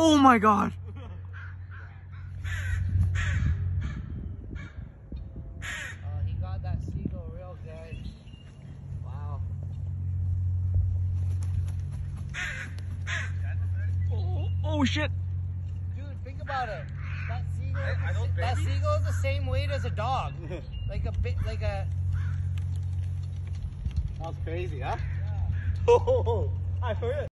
Oh my God. He got that seagull real good. Wow. Oh shit. Dude, think about it. That seagull is the same weight as a dog. Like a bit, like a. That's crazy, huh? Yeah. Oh, I heard it.